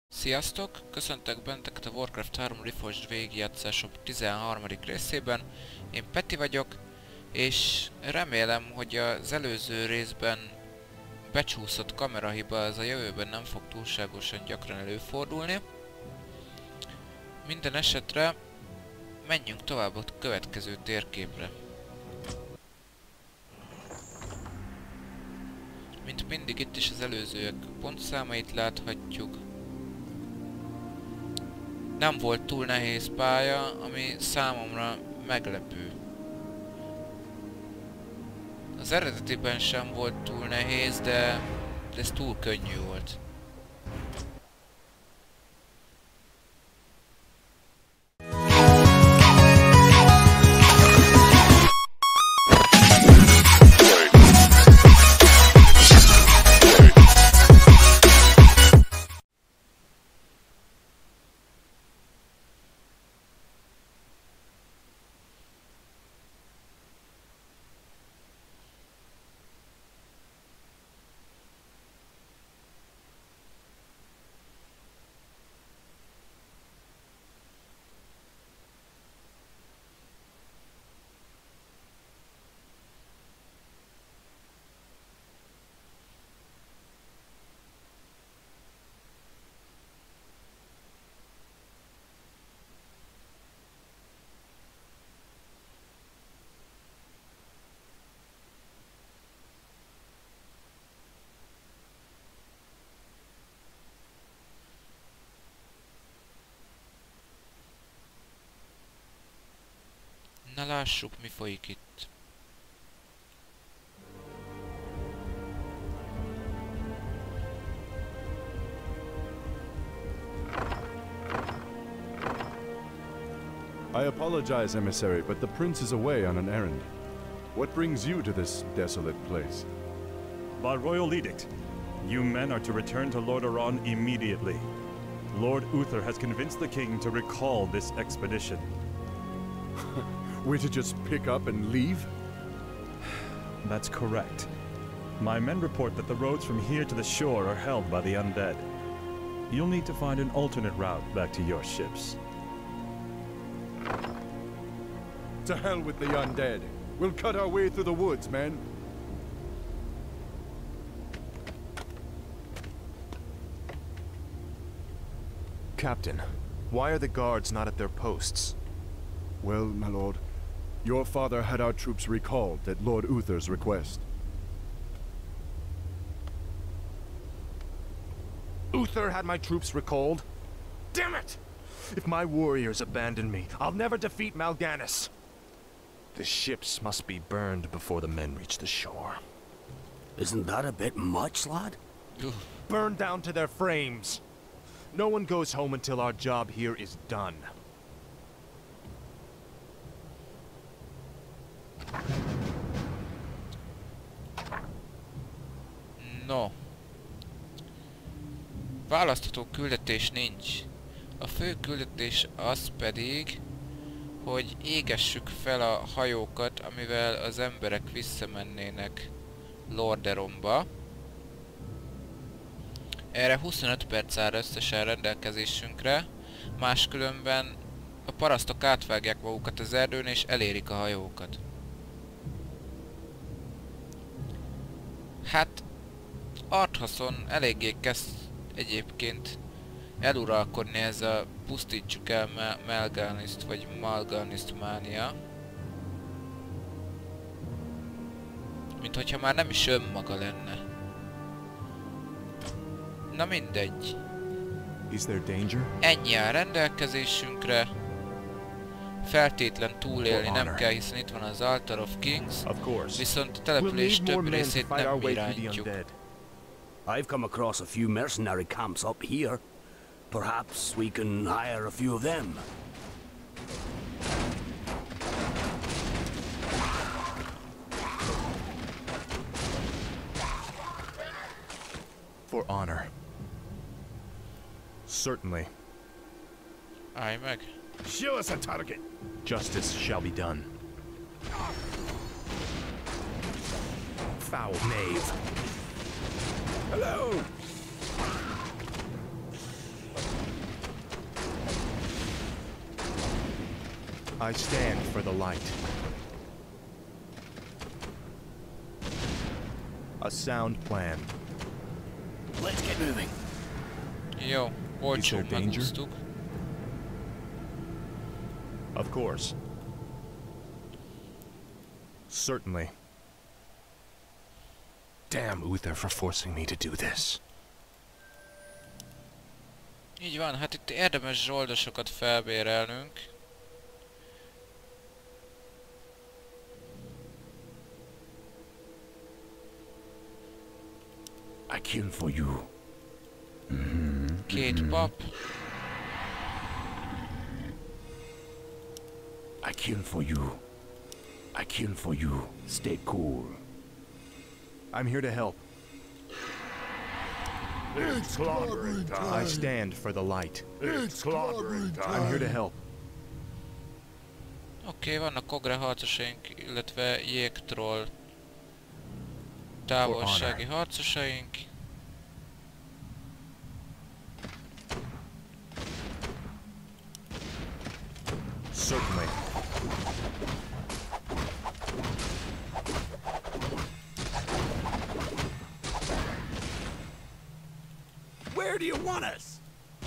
Sziasztok! Köszöntök benneteket a Warcraft 3 Reforged végigjátszásom 13. részében. Én Peti vagyok, és remélem, hogy az előző részben becsúszott kamerahiba az a jövőben nem fog túlságosan gyakran előfordulni. Minden esetre menjünk tovább a következő térképre. Mint mindig itt is az előzőek pontszámait láthatjuk. Nem volt túl nehéz pálya, ami számomra meglepő. Az eredetiben sem volt túl nehéz, de ez túl könnyű volt. Na lássuk, mi folyik itt. I apologize, emissary, but the prince is away on an errand. What brings you to this desolate place? By royal edict, you men are to return to Lordaeron immediately. Lord Uther has convinced the king to recall this expedition. We're to just pick up and leave? That's correct. My men report that the roads from here to the shore are held by the undead. You'll need to find an alternate route back to your ships. To hell with the undead. We'll cut our way through the woods, men. Captain, why are the guards not at their posts? Well, my lord, your father had our troops recalled at Lord Uther's request. Uther had my troops recalled? Damn it! If my warriors abandon me, I'll never defeat Mal'Ganis. The ships must be burned before the men reach the shore. Isn't that a bit much, lad? Burned down to their frames. No one goes home until our job here is done. No. Választható küldetés nincs. A fő küldetés az pedig, hogy égessük fel a hajókat, amivel az emberek visszamennének Lordaeronba. Erre 25 perc áll összesen rendelkezésünkre, máskülönben a parasztok átvágják magukat az erdőn és elérik a hajókat. Hát, Arthaszon eléggé kezd egyébként eluralkodni ez a pusztítsuk el Mal'Ganiszt vagy Mal'Ganiszt mánia. Mint hogyha már nem is önmaga lenne. Na mindegy. Is there danger? Ennyi áll rendelkezésünkre. Feltétlen túlélni nem kell, hiszen itt van az Altar of Kings. Viszont a település több részét nem irányítjuk. I've come across a few mercenary camps up here. Perhaps we can hire a few of them. For honor. Certainly. Állj meg. Show us a target. Justice shall be done. Foul knave. Hello! I stand for the light. A sound plan. Let's get moving. Jó, olcsó, Is there danger? megúsztuk. Of course. Certainly. Damn Uther for forcing me to do this. Így van, hát itt érdemes zsoldosokat felbérelnünk. I kill for you. Két pap. I kill for you. I kill for you. Stay cool. I'm here to help. It's slaughtering I stand for the light. It's slaughtering I'm here to help. Oké, vannak kogre harcosaink, illetve jégtroll távolsági harcosaink. Certainly. Where do you want us?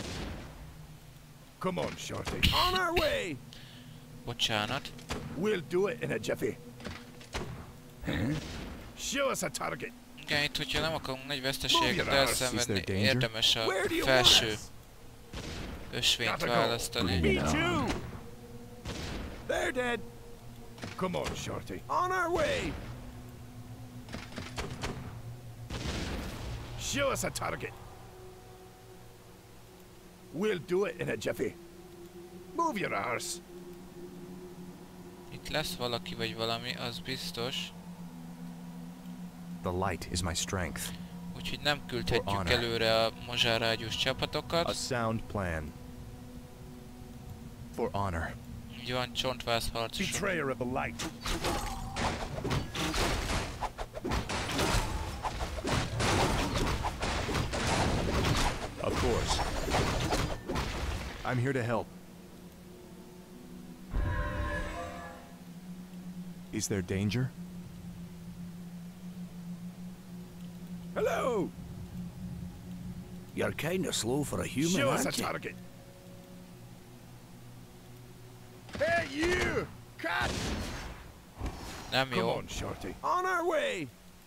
Come on, Shorty. On our way. Bocsánat. We'll do it in a jiffy. Show us a target. Igen, itt hogyha nem akarunk nagy Move veszteséget your arse. Is elszenvedni, there danger? érdemes a Where do you want felső us? ösvényt Gotta go. választani. Me too. They're dead. Come on, Shorty. On our way. Show us a target. We'll do it in a jiffy. Move your arse. Itt lesz valaki vagy valami, az biztos. The light is my strength. Úgyhogy nem küldhetjük honor. előre a mozsárágyús A csapatokat. sound plan. For honor. Így van, csontváz harcosok. Betrayer of the light. Of course. I'm here to help. Is there danger? Hello. You're kind of slow for a human, aren't you? target. Hey, you! Cut! Nem Come jó. on, Shorty. On our way.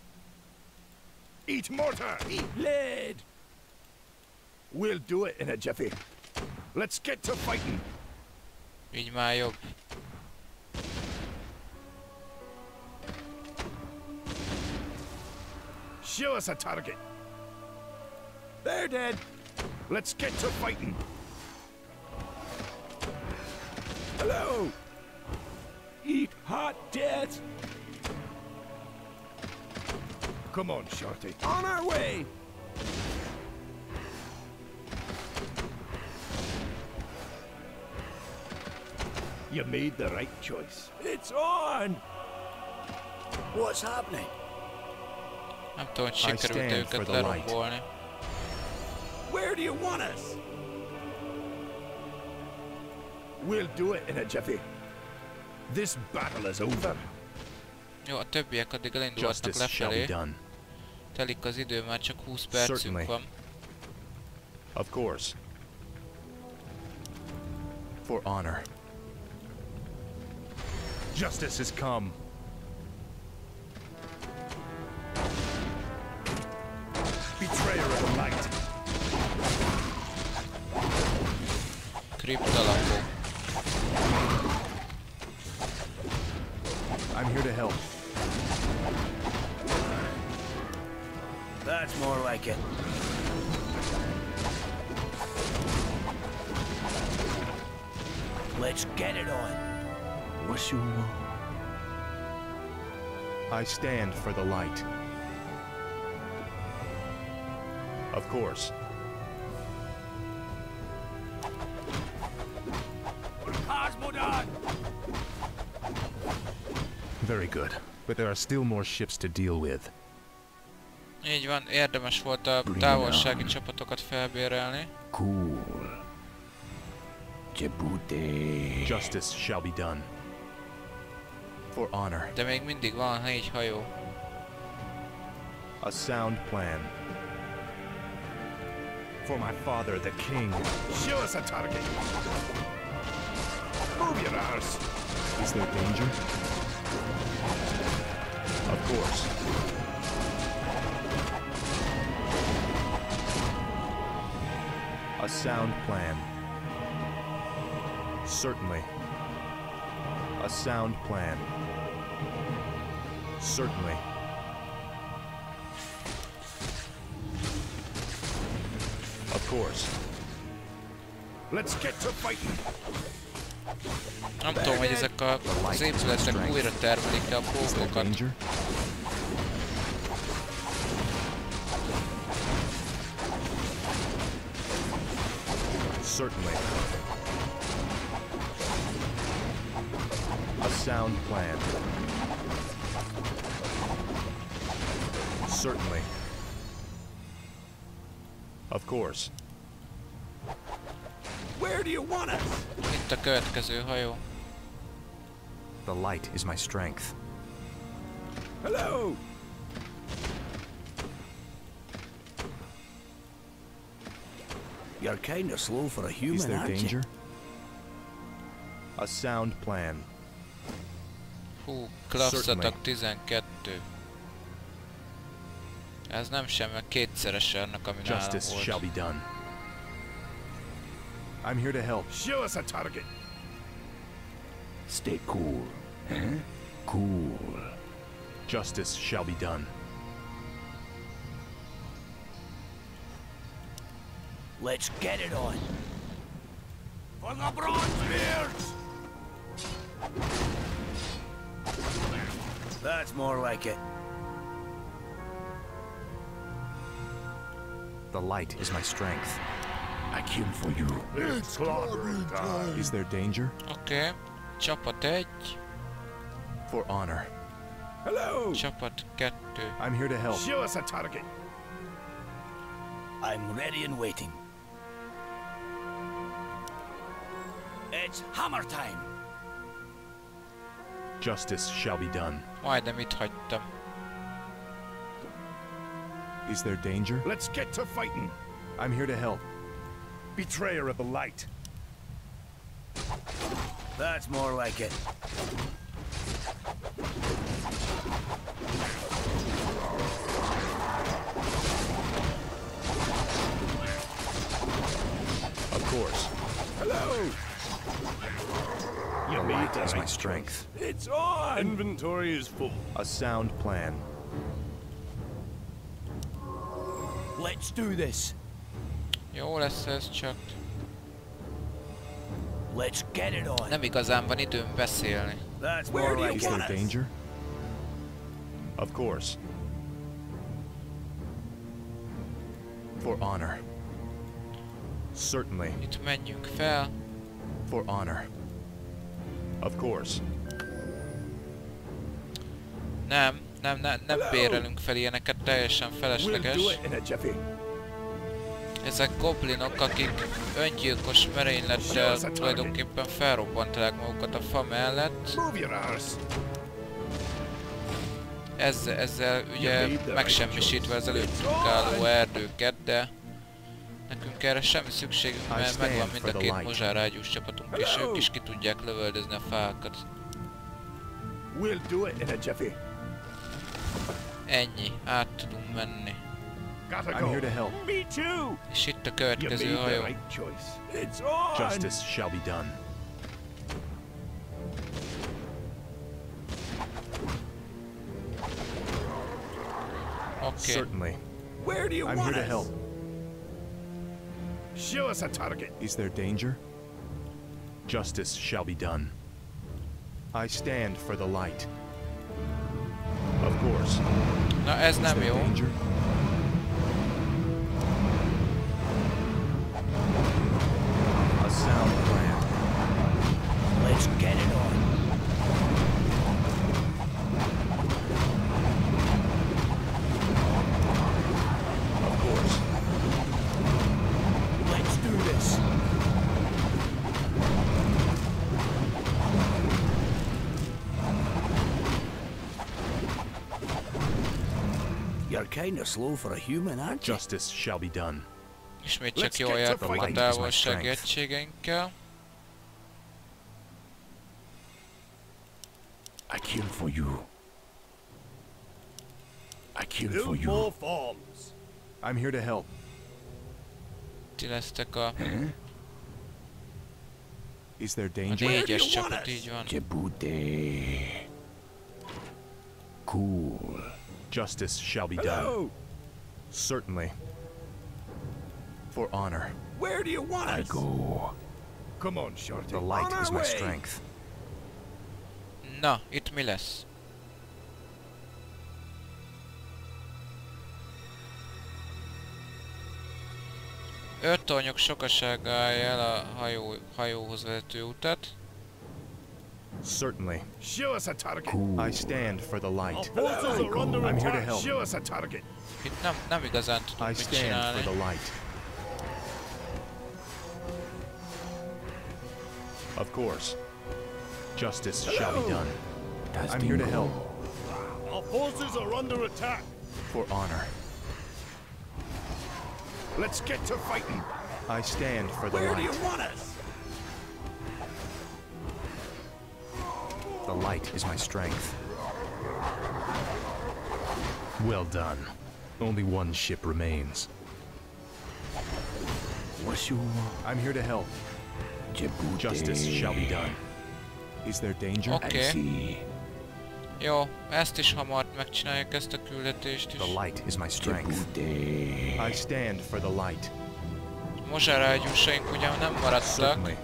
Eat mortar! Eat lead. We'll do it in a jiffy. Let's get to fighting. Így már jobb. Show us a target. They're dead. Let's get to fighting. Hello. Eat hot death. Come on, Shorty. On our way. You made the right choice. It's on. What's happening? Nem tudom, hogy sikerült stand for őket the light. lerombolni. Where do you want us? We'll do it in a jiffy. This battle is over. Jó, a többiek addig elindulhatnak Justice shall be lefelé. done. Telik az idő, már csak 20 percünk Certainly. van. Of course. For honor. Justice has come. Betrayer of the light. Kriptalapok. I'm here to help. That's more like it. Let's get it on. What's your want? I stand for the light. Of course. Cosmodon! Very good. But there are still more ships to deal with. Így van, érdemes volt a távolsági csapatokat felbérelni. Cool. Djibouti. Justice shall be done. For honor. De még mindig van 4 hajó. A sound plan. For my father, the king. Show us a target. Move your arse. Is there danger? Of course. A sound plan. Certainly. A sound plan. Certainly. Of course. Let's get to fighting. Nem tudom, hogy ezek az épületek újra termelik-e a pókokat. Danger? Certainly. A sound plan. Certainly. Of course. Where do you want us? Itt a következő hajó. The light is my strength. Hello! You're kinda slow for a human, Is there aren't danger? you? A sound plan. Hú, klasszatak 12. Ez nem semmi, kétszerese annak, ami nálam Justice shall volt. be done. I'm here to help. Show us a target. Stay cool. Huh? Cool. Justice shall be done. Let's get it on. For the Bronzebeards! That's more like it. The light is my strength. I came for you. It's clobbering time. Is there danger? Oké. Csapat 1, For honor. Hello! csapat 2. I'm here to help. Show us a target. I'm ready and waiting. It's hammer time. Justice shall be done. Majdnem itt hagytam. Is there danger? Let's get to fighting. I'm here to help. Betrayer of the light. That's more like it. Of course. Hello! The light is my strength. It's on! Inventory is full. A sound plan. Let's do this. Jó lesz ez, csak Let's get it on. nem igazán van időm beszélni. That's Where more do you like Is it. there danger? Of course. For honor. Certainly. Itt menjünk fel. For honor. Of course. Nem bérelünk fel ilyeneket, teljesen felesleges. Ezek goblinok, akik öngyilkos merénylettel tulajdonképpen felrobbanták magukat a fa mellett. Ezzel ugye megsemmisítve az előttünk álló erdőket, de nekünk erre semmi szükségünk, mert megvan mind a két mozsárágyús csapatunk, és ők is ki tudják lövöldözni a fákat. Ennyi, át tudunk menni. I'm here to help. Me too! És itt a következő hajó. It's on! Justice shall be done. Oké. Certainly. Where do you I'm want here to us? help. Show us a target. Is there danger? Justice shall be done. I stand for the light. Of course. Na ez Is nem there jó. danger? A sound plan. Let's get it on. Of course. Let's do this. kinda slow for a human, aren't you? Justice shall be done. Ismét csak Let's jól get to jártunk a fighting. távolsági egységeinkkel. I kill for you. I kill for Build you. more farms. I'm here to help. Ti lesztek a Is there danger? négyes csapat, így van. Djibouti. Cool. Justice shall be done. Certainly. For honor. Where do you want I go. Come on, Shorty. The light is my strength. Na, itt mi lesz? Öt tornyok sokasága állja el a hajóhoz vezető utat. Certainly. Show us a target. I stand for the light. Forces are under I'm here to attack. help. Show us a target. Itt nem igazán tudunk I mit stand for csinálni. the light. Of course. Justice shall be done. I'm here to help. Our forces are under attack. For honor. Let's get to fighting. I stand for the light. want us? The light is my strength. Well done. Only one ship remains. What's your I'm here to help. Djibouti? Justice shall be done. Is there danger? Oké. see. Jó, ezt is hamar megcsináljuk, ezt a küldetést is. The light is my strength. Djibouti. I stand for the light. Mozsárágyúsaink ugyan nem maradtak. Certainly.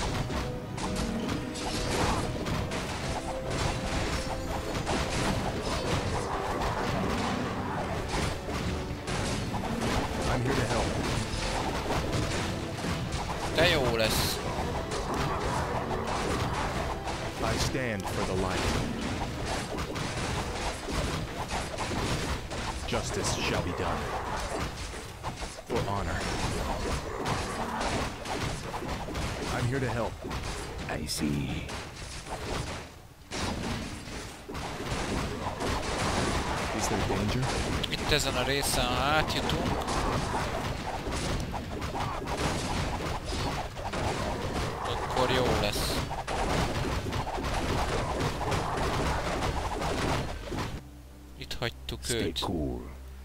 I'm here to help. De jó lesz. I stand for the light. Justice shall be done. For honor. I'm here to help. I see. Is there danger? Itt ezen a részen, ha átjutunk, akkor jó lesz. Itt hagytuk Stay őt. cool.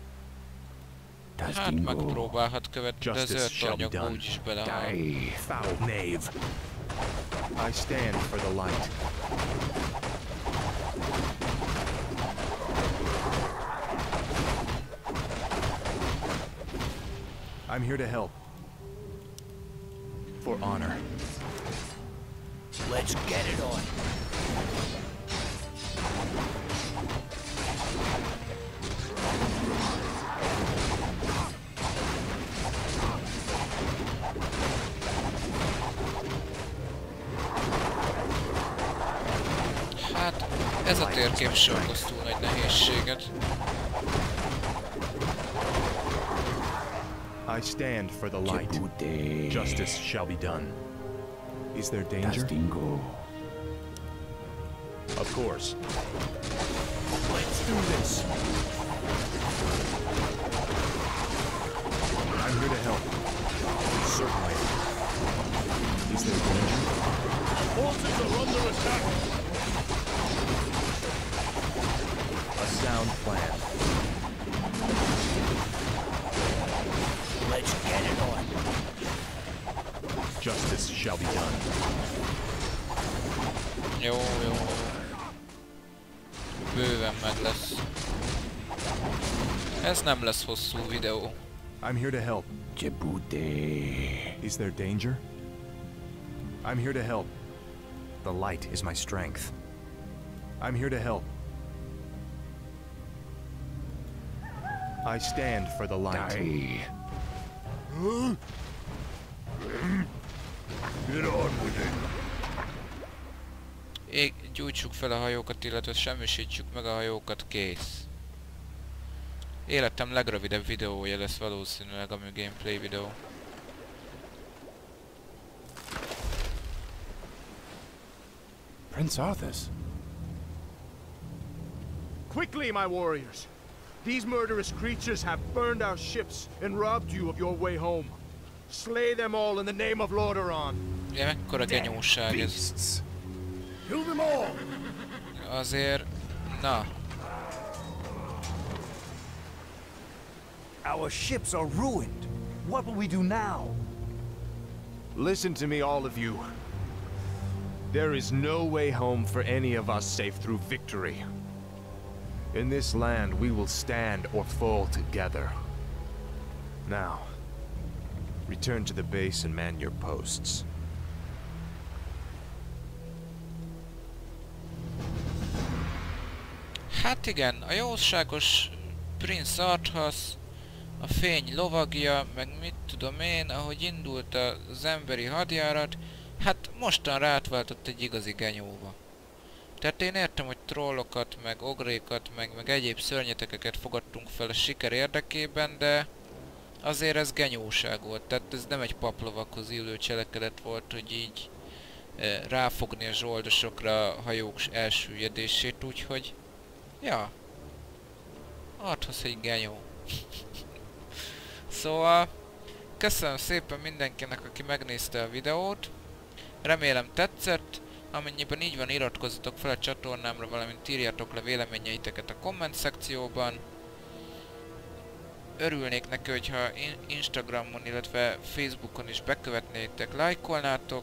Hát megpróbálhat követni, de Justice zöld shall be tornyokba done. úgyis belehal. Die. Foul knave. I stand for the light. I'm here to help. For honor. Let's get it on. Hát, ez a térkép sem okoz túl nagy nehézséget. I stand for the light. Djibouti. Justice shall be done. Is there danger? Dingo. Of course. Let's do this. I'm here to help. Certainly. Is there danger? Forces are under attack. A sound plan. Let's get it on. Justice shall be done. Jó, jó. Bőven meg lesz. Ez nem lesz hosszú videó. I'm here to help. Djibouti. Is there danger? I'm here to help. The light is my strength. I'm here to help. I stand for the light. Die. Get on with it. Gyújtsuk fel a hajókat, illetve semmisítsük meg a hajókat, kész. Életem legrövidebb videója lesz valószínűleg, ami gameplay videó. Prince Arthas. Quickly, my warriors! These murderous creatures have burned our ships and robbed you of your way home. Slay them all in the name of Lordaeron. Ugye mekkora genyóság ez. Beasts. Kill them all! Azért... Na. Our ships are ruined. What will we do now? Listen to me, all of you. There is no way home for any of us save through victory. In this land, we will stand or fall together. Now, return to the base and man your posts. Hát igen, a jóságos Prince Arthas, a fény lovagja, meg mit tudom én, ahogy indult az emberi hadjárat, hát mostan rátváltott egy igazi genyóba. Tehát én értem, hogy trollokat, meg ogrékat, meg egyéb szörnyetekeket fogadtunk fel a siker érdekében, de azért ez genyóság volt. Tehát ez nem egy paplovakhoz illő cselekedet volt, hogy így ráfogni a zsoldosokra a hajók elsüllyedését, úgyhogy... Ja. Arthas egy genyó. Szóval... Köszönöm szépen mindenkinek, aki megnézte a videót. Remélem tetszett. Amennyiben így van, iratkozzatok fel a csatornámra, valamint írjatok le véleményeiteket a komment szekcióban. Örülnék neki, hogyha Instagramon, illetve Facebookon is bekövetnétek, lájkolnátok.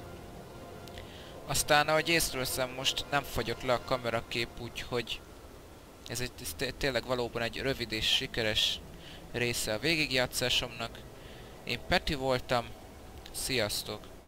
Aztán, ahogy észreveszem, most nem fagyott le a kamerakép, úgyhogy ez tényleg valóban egy rövid és sikeres része a végigjátszásomnak. Én Peti voltam, sziasztok!